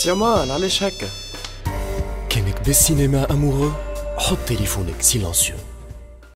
يامان علاش هكا؟ كانك بالسينما امورو حط تليفونك سيلانسيو.